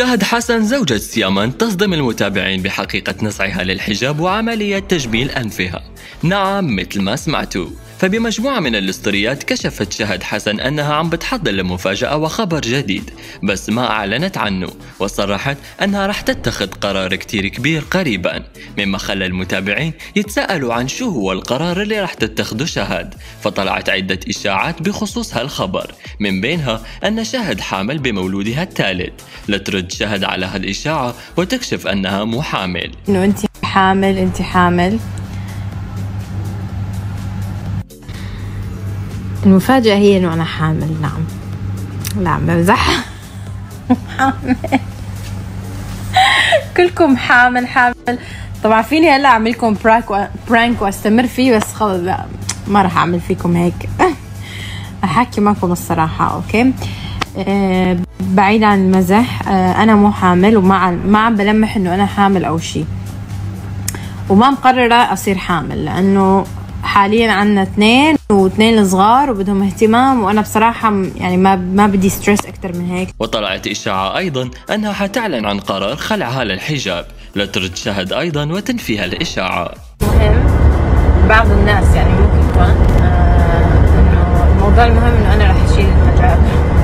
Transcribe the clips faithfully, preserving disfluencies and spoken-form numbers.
شهد حسن زوجة سيامن تصدم المتابعين بحقيقة نزعها للحجاب وعملية تجميل أنفها. نعم مثل ما سمعتوا، فبمجموعة من الاستوريات كشفت شهد حسن أنها عم بتحضر لمفاجأة وخبر جديد بس ما أعلنت عنه، وصرحت أنها رح تتخذ قرار كتير كبير قريبا، مما خلى المتابعين يتساءلوا عن شو هو القرار اللي رح تتخذه شهد. فطلعت عدة إشاعات بخصوص هالخبر، من بينها أن شهد حامل بمولودها الثالث. لترد شهد على هالإشاعة وتكشف أنها مو حامل. إنه أنت حامل أنت حامل المفاجأة هي إنه أنا حامل. نعم لا بمزح. حامل كلكم حامل حامل. طبعا فيني هلا أعمل لكم برانك وأستمر فيه، بس خلص لا ما راح أعمل فيكم هيك. أحكي معكم الصراحة. أوكي أه بعيد عن المزح، أه أنا مو حامل وما ما عم بلمح إنه أنا حامل أو شيء، وما مقررة أصير حامل لأنه حاليا عنا اثنين واثنين صغار وبدهم اهتمام، وانا بصراحه يعني ما ما بدي ستريس اكثر من هيك. وطلعت اشاعه ايضا انها حتعلن عن قرار خلعها للحجاب. لترد شهد ايضا وتنفي هالاشاعه. مهم بعض الناس يعني ممكن يكون آه انه الموضوع المهم انه انا رح اشيل الحجاب.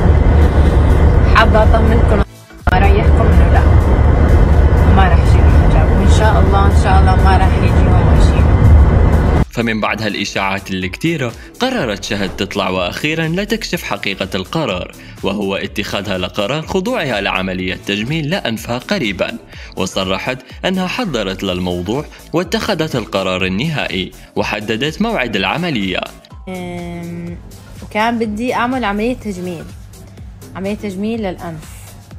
حابه اطمنكم واريحكم انه لا ما رح اشيل الحجاب، وان شاء الله ان شاء الله ما رح يجي يوم اشيله. فمن بعد هالإشاعات الكتيرة قررت شهد تطلع وأخيرا لتكشف حقيقة القرار، وهو اتخاذها لقرار خضوعها لعملية تجميل لأنفها قريبا. وصرحت أنها حضرت للموضوع واتخذت القرار النهائي وحددت موعد العملية. وكان بدي أعمل عملية تجميل عملية تجميل للأنف،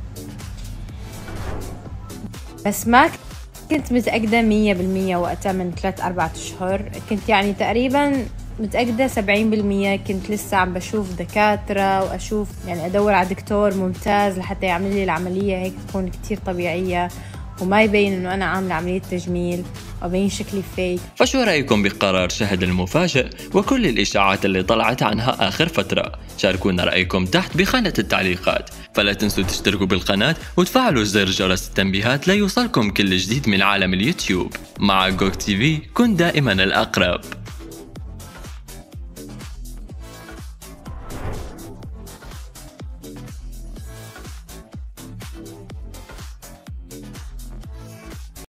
بس ما كنت متأكدة مية بالمية وقتها من ثلاث أربعة أشهر. كنت يعني تقريبا متأكدة سبعين بالمية. كنت لسه عم بشوف دكاترة وأشوف يعني أدور على دكتور ممتاز لحتى يعمل لي العملية هيك تكون كتير طبيعية وما يبين إنه أنا عاملة عملية تجميل وبين شكلي فيك. فشو رأيكم بقرار شهد المفاجئ وكل الإشاعات اللي طلعت عنها آخر فترة؟ شاركونا رأيكم تحت بخانة التعليقات. فلا تنسوا تشتركوا بالقناة وتفعلوا زر جرس التنبيهات ليوصلكم كل جديد من عالم اليوتيوب. مع جوك تي في كن دائما الأقرب.